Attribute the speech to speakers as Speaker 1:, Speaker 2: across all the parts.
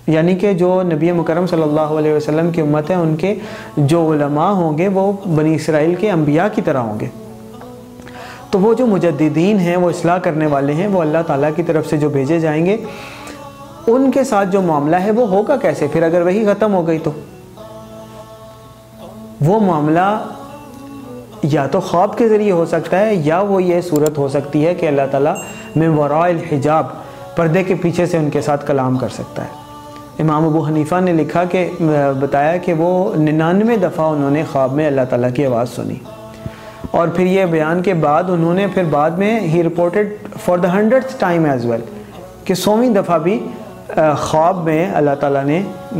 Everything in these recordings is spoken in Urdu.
Speaker 1: یعنی کہ جو نبی مکرم صلی اللہ علیہ وسلم کی امت ہے ان کے جو علماء ہوں گے وہ بنی اسرائیل کے انبیاء کی طرح ہوں گے. تو وہ جو مجددین ہیں، وہ اصلاح کرنے والے ہیں، وہ اللہ تعالیٰ کی طرف سے جو بھیجے جائیں گے، ان کے ساتھ جو معاملہ ہے وہ ہوگا کیسے؟ پھر اگر وہی ختم ہو گئی تو وہ معاملہ یا تو خواب کے ذریعے ہو سکتا ہے، یا وہ یہ صورت ہو سکتی ہے کہ اللہ تعالیٰ من وراء الحجاب، پردے کے پیچھے سے ان کے ساتھ کلام کر سکتا ہے. امام ابو حنیفہ نے لکھا کہ بتایا کہ وہ 99 دفعہ انہوں نے خواب میں اللہ تعالیٰ کی آواز سنی، اور پھر یہ بیان کے بعد انہوں نے پھر بعد میں ہی reported for the 100th time as well کہ 100ویں دفعہ بھی خواب میں اللہ تعالیٰ نے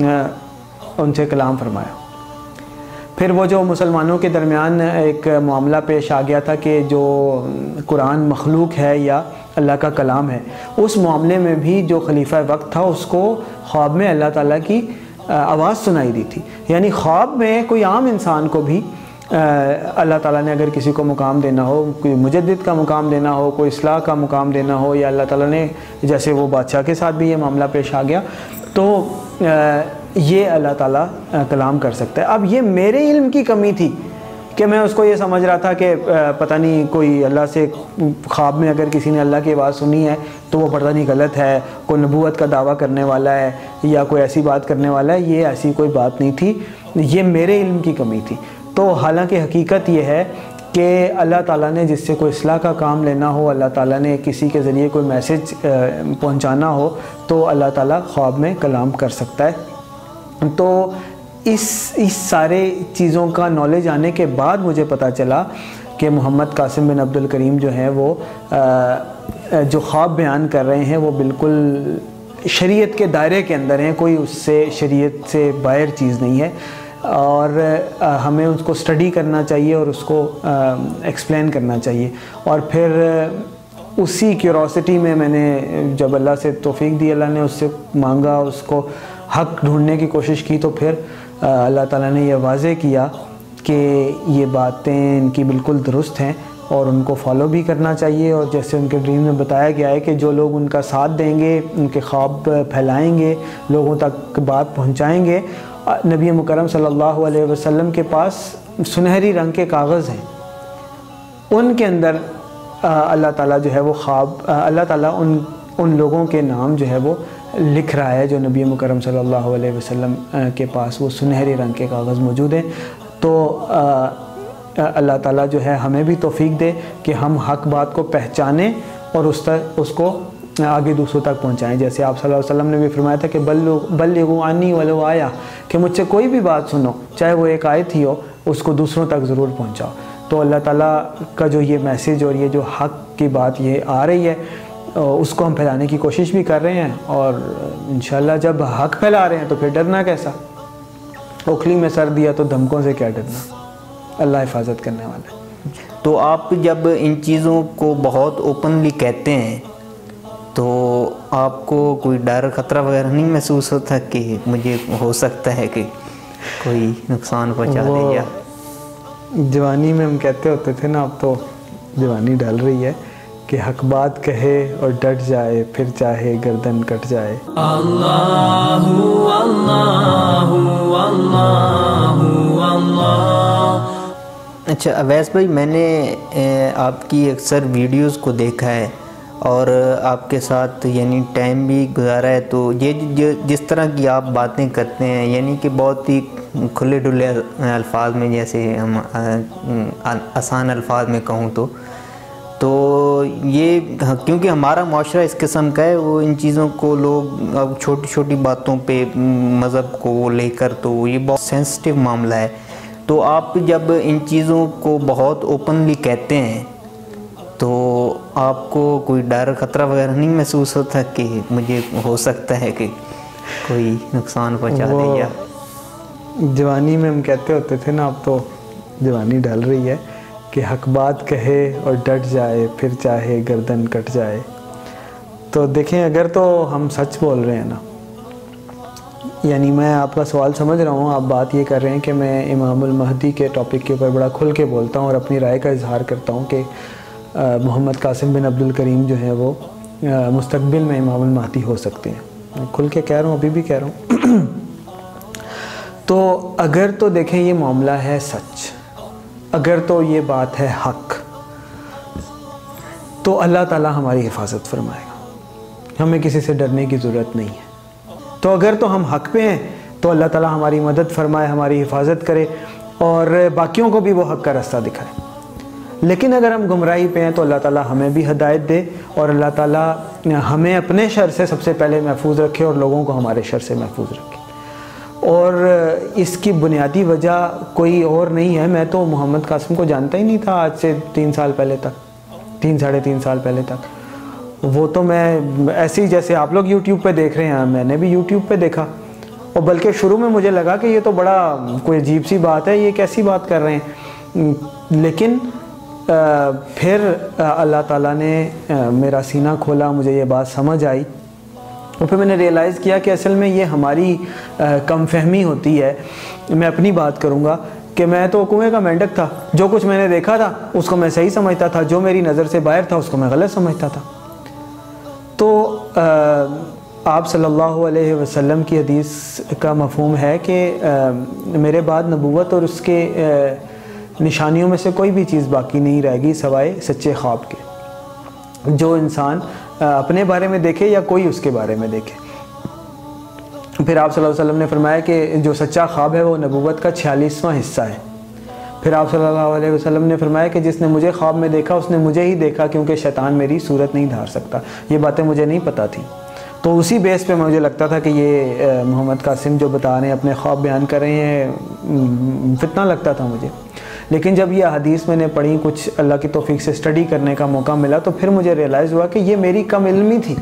Speaker 1: ان سے کلام فرمایا. پھر وہ جو مسلمانوں کے درمیان ایک معاملہ پیش آ گیا تھا کہ جو قرآن مخلوق ہے یا اللہ کا کلام ہے، اس معاملے میں بھی جو خلیفہ وقت تھا اس کو خواب میں اللہ تعالیٰ کی آواز سنائی دی تھی. یعنی خواب میں کوئی عام انسان کو بھی اللہ تعالیٰ نے اگر کسی کو مقام دینا ہو، کوئی مجدد کا مقام دینا ہو، کوئی اصلاح کا مقام دینا ہو، یا اللہ تعالیٰ نے جیسے وہ بادشاہ کے ساتھ بھی یہ معاملہ پیش آ گیا، تو یہ اللہ تعالیٰ کلام کر سکتا ہے. اب یہ میرے علم کی کمی تھی کہ میں اس کو یہ سمجھ رہا تھا کہ پتہ نہیں کوئی اللہ سے خواب میں اگر کسی نے اللہ کی آواز سنی ہے تو وہ پتہ نہیں غلط ہے، کوئی نبوت کا دعویٰ کرنے والا ہے یا کوئی ایسی بات کرنے والا ہے. یہ ایسی کوئی بات نہیں تھی، یہ میرے علم کی کمی تھی. تو حالانکہ حقیقت یہ ہے کہ اللہ تعالیٰ نے جس سے کوئی اصلاح کا کام لینا ہو، اللہ تعالیٰ نے کسی کے ذریعے کوئی میسج پہنچانا ہو، تو اللہ تعالیٰ خواب میں کلام کر سکتا ہے. تو اس سارے چیزوں کا نالج آنے کے بعد مجھے پتہ چلا کہ محمد قاسم بن عبد الکریم جو ہیں وہ جو خواب بیان کر رہے ہیں وہ بالکل شریعت کے دائرے کے اندر ہیں، کوئی اس سے شریعت سے باہر چیز نہیں ہے، اور ہمیں اس کو اسٹڈی کرنا چاہیے اور اس کو ایکسپلین کرنا چاہیے. اور پھر اسی کیوروسٹی میں نے جب اللہ سے توفیق دی، اللہ نے اس سے مانگا، اس کو حق ڈھونڈنے کی کوشش کی، تو پھر اللہ تعالیٰ نے یہ واضح کیا کہ یہ باتیں ان کی بالکل درست ہیں اور ان کو فالو بھی کرنا چاہیے. اور جیسے ان کے ڈریم میں بتایا گیا ہے کہ جو لوگ ان کا ساتھ دیں گے، ان کے خواب پھیلائیں گے، لوگوں تک بات پہنچائیں گے، نبی مکرم صلی اللہ علیہ وسلم کے پاس سنہری رنگ کے کاغذ ہیں، ان کے اندر اللہ تعالیٰ جو ہے وہ خواب، اللہ تعالیٰ ان لوگوں کے نام جو ہے وہ لکھ رہا ہے جو نبی مکرم صلی اللہ علیہ وسلم کے پاس وہ سنہری رنگ کے کاغذ موجود ہیں. تو اللہ تعالیٰ جو ہے ہمیں بھی توفیق دے کہ ہم حق بات کو پہچانیں اور اس کو آگے دوسروں تک پہنچائیں. جیسے آپ صلی اللہ علیہ وسلم نے بھی فرمایا تھا کہ بلغوا عنی ولو آیا، کہ مجھ سے کوئی بھی بات سنو، چاہے وہ ایک آیت ہی ہو، اس کو دوسروں تک ضرور پہنچاؤ. تو اللہ تعالیٰ کا جو یہ میسیج اور یہ جو حق کی بات یہ آ رہی ہے، اس کو ہم پھیلانے کی کوشش بھی کر رہے ہیں، اور انشاءاللہ جب حق پھیلا رہے ہیں تو پھر ڈرنا کیسا؟ اوکھلی میں سر دیا تو دھمکوں سے کیا ڈرنا، اللہ حفاظت کرنے والا ہے.
Speaker 2: تو آپ جب ان چیزوں کو بہت اوپنلی کہتے ہیں تو آپ کو کوئی ڈر خطرہ وغیرہ نہیں محسوس ہوتا کہ مجھے ہو سکتا ہے کہ کوئی نقصان پہنچا دے؟ یا
Speaker 1: جوانی میں ہم کہتے ہوتے تھے نا، اب تو جوانی ڈل رہی ہے کہ حق بات کہے اور ڈٹ جائے، پھر چاہے گردن کٹ جائے.
Speaker 3: اللہ اللہ اللہ اللہ.
Speaker 2: اچھا اویس بھائی، میں نے آپ کی اکثر ویڈیوز کو دیکھا ہے اور آپ کے ساتھ یعنی ٹائم بھی گزارا ہے، تو یہ جس طرح کی آپ باتیں کرتے ہیں یعنی کہ بہت ہی کھلے ڈلے الفاظ میں، جیسے ہم آسان الفاظ میں کہوں تو یہ کیونکہ ہمارا معاشرہ اس قسم کا ہے، وہ ان چیزوں کو لوگ اب چھوٹی چھوٹی باتوں پہ مذہب کو وہ لے کر، تو یہ بہت سینسٹیو معاملہ ہے. تو آپ جب ان چیزوں کو بہت اوپنلی کہتے ہیں تو آپ کو کوئی ڈر خطرہ وغیرہ نہیں محسوس ہوتا کہ مجھے ہو سکتا ہے کہ کوئی نقصان پہنچا دے؟ یا
Speaker 1: جوانی میں ہم کہتے ہوتے تھے نا، اب تو جوانی ڈل رہی ہے کہ حق بات کہے اور ڈٹ جائے، پھر چاہے گردن کٹ جائے. تو دیکھیں، اگر تو ہم سچ بول رہے ہیں نا، یعنی میں آپ کا سوال سمجھ رہا ہوں، آپ بات یہ کر رہے ہیں کہ میں امام المہدی کے ٹاپک کے اوپر بڑا کھل کے بولتا ہوں اور اپنی رائے کا اظہار کرتا ہوں کہ محمد قاسم بن عبد الکریم جو ہیں وہ مستقبل میں امام المہدی ہو سکتے ہیں. کھل کے کہہ رہا ہوں، ابھی بھی کہہ رہا ہوں تو اگر تو دیکھیں یہ معاملہ ہے سچ، اگر تو یہ بات ہے حق، تو اللہ تعالیٰ ہماری حفاظت فرمائے گا، ہمیں کسی سے ڈرنے کی ضرورت نہیں ہے۔ تو اگر تو ہم حق پہ ہیں تو اللہ تعالیٰ ہماری مدد فرمائے، ہماری حفاظت کرے اور باقیوں کو بھی وہ حق کا راستہ دکھائے۔ لیکن اگر ہم گمراہی پہ ہیں تو اللہ تعالیٰ ہمیں بھی ہدایت دے، اور اللہ تعالیٰ ہمیں اپنے شر سے سب سے پہلے محفوظ رکھے اور لوگوں کو ہمارے شر سے محفوظ رکھے۔ اور اس کی بنیادی وجہ کوئی اور نہیں ہے، میں تو محمد قاسم کو جانتا ہی نہیں تھا آج سے 3 سال پہلے تک، 3-3.5 سال پہلے تک۔ وہ تو میں ایسے ہی جیسے آپ لوگ یوٹیوب پہ دیکھ رہے ہیں، میں نے بھی یوٹیوب پہ دیکھا، اور بلکہ شروع میں مجھے لگا کہ یہ تو بڑا کوئی عجیب سی بات ہے، یہ کیسی بات کر رہے ہیں۔ لیکن پھر اللہ تعالیٰ نے میرا سینہ کھولا، مجھے یہ بات سمجھ آئی، اور پھر میں نے ریئلائز کیا کہ اصل میں یہ ہماری کم فہمی ہوتی ہے۔ میں اپنی بات کروں گا کہ میں تو کنویں کا مینڈک تھا، جو کچھ میں نے دیکھا تھا اس کو میں صحیح سمجھتا تھا، جو میری نظر سے باہر تھا اس کو میں غلط سمجھتا تھا۔ تو آپ صلی اللہ علیہ وسلم کی حدیث کا مفہوم ہے کہ میرے بعد نبوت اور اس کے نشانیوں میں سے کوئی بھی چیز باقی نہیں رہے گی سوائے سچے خواب کے، جو انسان اپنے بارے میں دیکھے یا کوئی اس کے بارے میں دیکھے۔ پھر آپ صلی اللہ علیہ وسلم نے فرمایا کہ جو سچا خواب ہے وہ نبوت کا 46واں حصہ ہے۔ پھر آپ صلی اللہ علیہ وسلم نے فرمایا کہ جس نے مجھے خواب میں دیکھا اس نے مجھے ہی دیکھا، کیونکہ شیطان میری صورت نہیں دھار سکتا۔ یہ باتیں مجھے نہیں پتہ تھیں، تو اسی بیس پہ مجھے لگتا تھا کہ یہ محمد قاسم جو بتا رہے ہیں، اپنے خواب بیان کر رہے ہیں، فتنہ لگتا تھا مجھے۔ لیکن جب یہ حدیث میں نے پڑھی، کچھ اللہ کی توفیق سے اسٹڈی کرنے کا موقع ملا، تو پھر مجھے ریئلائز ہوا کہ یہ میری کم علمی تھی۔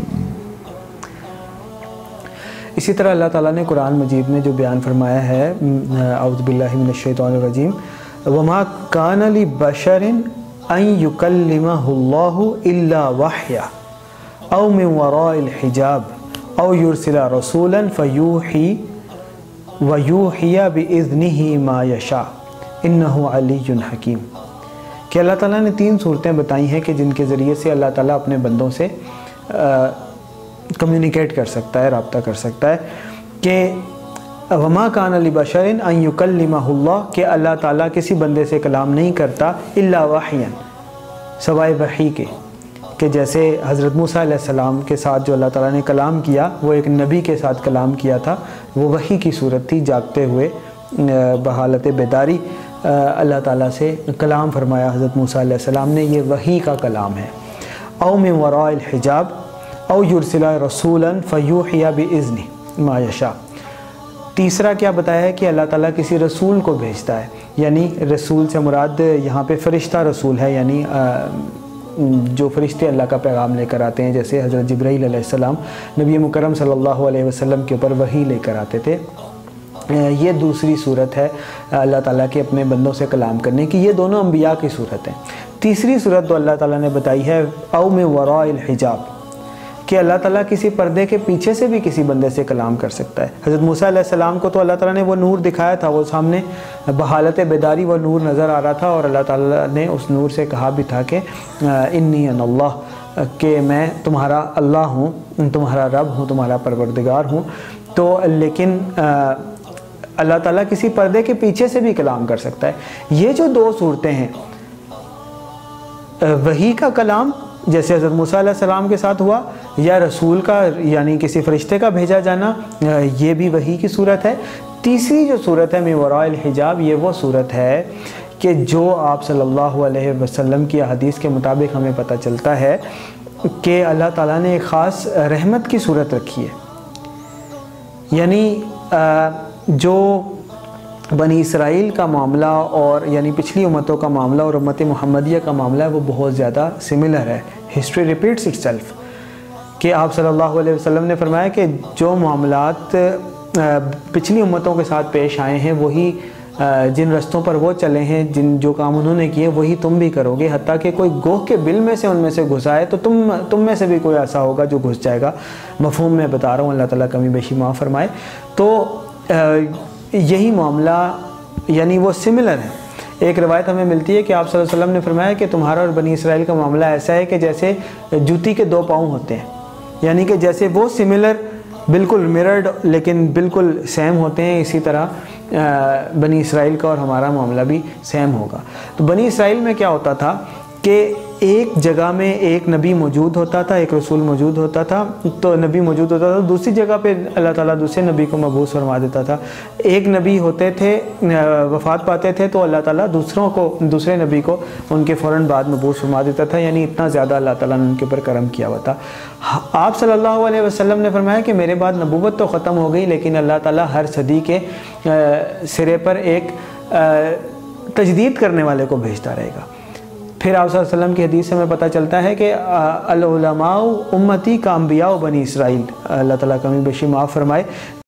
Speaker 1: اسی طرح اللہ تعالیٰ نے قرآن مجید میں جو بیان فرمایا ہے، اعوذ باللہ من الشیطان الرجیم، وَمَا كَانَ لِبَشَرٍ أَن يُكَلِّمَهُ اللَّهُ إِلَّا وَحْيًا أَوْ مِن وَرَاءِ الْحِجَابِ أَوْ يُرْسِلَ رَسُولًا فَيُوحِي وَيُوحِيَ بِإِذْنِهِ مَا يَشَاءُ انہو علی حکیم، کہ اللہ تعالیٰ نے 3 صورتیں بتائی ہیں کہ جن کے ذریعے سے اللہ تعالیٰ اپنے بندوں سے کمیونیکیٹ کر سکتا ہے، رابطہ کر سکتا ہے، کہ وما کان لبشر ان یکلمہ اللہ، کہ اللہ تعالیٰ کسی بندے سے کلام نہیں کرتا الا وحیا، سوائے وحی کے، کہ جیسے حضرت موسیٰ علیہ السلام کے ساتھ جو اللہ تعالیٰ نے کلام کیا، وہ ایک نبی کے ساتھ کلام کیا تھا، وہ وحی کی صورت تھی، جاگتے ہوئے بحالت بیداری اللہ تعالیٰ سے کلام فرمایا حضرت موسیٰ علیہ السلام نے، یہ وحی کا کلام ہے۔ او من وراء الحجاب او یرسل رسولا فیوحی باذنہ ما یشاء۔ تیسرا کیا بتایا ہے کہ اللہ تعالیٰ کسی رسول کو بھیجتا ہے، یعنی رسول سے مراد یہاں پہ فرشتہ رسول ہے، یعنی جو فرشتے اللہ کا پیغام لے کر آتے ہیں، جیسے حضرت جبرائیل علیہ السلام نبی مکرم صلی اللہ علیہ وسلم کے اوپر وحی لے کر آتے تھے۔ یہ دوسری صورت ہے اللہ تعالیٰ کے اپنے بندوں سے کلام کرنے کی، یہ دونوں انبیاء کی صورت ہیں۔ تیسری صورت تو اللہ تعالیٰ نے بتائی ہے او من وراء الحجاب، کہ اللہ تعالیٰ کسی پردے کے پیچھے سے بھی کسی بندے سے کلام کر سکتا ہے۔ حضرت موسیٰ علیہ السلام کو تو اللہ تعالیٰ نے وہ نور دکھایا تھا، وہ سامنے بحالت بیداری وہ نور نظر آ رہا تھا، اور اللہ تعالیٰ نے اس نور سے کہا بھی تھا کہ انی انا اللہ، کہ میں تمہارا اللہ ہوں، تمہارا رب ہوں، تمہارا پروردگار ہوں۔ تو لیکن اللہ تعالیٰ کسی پردے کے پیچھے سے بھی کلام کر سکتا ہے۔ یہ جو 2 صورتیں ہیں، وحی کا کلام جیسے حضرت موسیٰ علیہ السلام کے ساتھ ہوا، یا رسول کا یعنی کسی فرشتے کا بھیجا جانا، یہ بھی وحی کی صورت ہے۔ تیسری جو صورت ہے من وراء الحجاب، یہ وہ صورت ہے کہ جو آپ صلی اللہ علیہ وسلم کی حدیث کے مطابق ہمیں پتہ چلتا ہے کہ اللہ تعالیٰ نے ایک خاص رحمت کی صورت رکھی ہے، یعنی جو بنی اسرائیل کا معاملہ اور یعنی پچھلی امتوں کا معاملہ اور امت محمدیہ کا معاملہ ہے، وہ بہت زیادہ سملر ہے۔ ہسٹری ریپیٹس اٹ سیلف، کہ آپ صلی اللہ علیہ وسلم نے فرمایا کہ جو معاملات پچھلی امتوں کے ساتھ پیش آئے ہیں، وہی جن رستوں پر وہ چلے ہیں، جو کام انہوں نے کیے وہی تم بھی کرو گے، حتیٰ کہ کوئی گوہ کے بل میں سے ان میں سے گھس آئے تو تم میں سے بھی کوئی ایسا ہوگا جو گھس جائے گا۔ مفہوم میں بتا رہا ہوں، اللہ تعالیٰ کمی بیشی معاف فرمائے۔ تو یہی معاملہ یعنی وہ سملر ہے۔ ایک روایت ہمیں ملتی ہے کہ آپ صلی اللہ علیہ وسلم نے فرمایا کہ تمہارا اور بنی اسرائیل کا معاملہ ایسا ہے کہ جیسے جوتی کے 2 پاؤں ہوتے ہیں، یعنی کہ جیسے وہ سملر بالکل mirrored لیکن بالکل سیم ہوتے ہیں. اسی طرح بنی اسرائیل کا اور ہمارا معاملہ بھی سیم ہوگا. تو بنی اسرائیل میں کیا ہوتا تھا کہ ایک جگہ میں ایک نبی موجود ہوتا تھا, ایک رسول موجود ہوتا تھا, تو نبی موجود ہوتا تھا, دوسری جگہ پہ اللہ تعالیٰ دوسرے نبی کو مبعوث فرما دیتا تھا. ایک نبی ہوتے تھے, وفات پاتے تھے, تو اللہ تعالیٰ دوسرے نبی کو ان کے فوراً بعد مبعوث فرما دیتا تھا. یعنی اتنا زیادہ اللہ تعالیٰ نے ان کے اوپر کرم کیا ہوا تھا. آپ صلی اللہ علیہ وسلم نے فرمایا کہ میرے بعد نبوت تو ختم ہو گئی, لیکن اللہ تعالیٰ ہر صدی کے سرے پر ایک تجدید کرنے والے کو بھیجتا رہے گا. پھر آپ صلی اللہ علیہ وسلم کی حدیث سے ہمیں پتہ چلتا ہے کہ العلماء امتی کا انبیاء بنی اسرائیل, اللہ تعالیٰ کمی بیشی معاف فرمائے.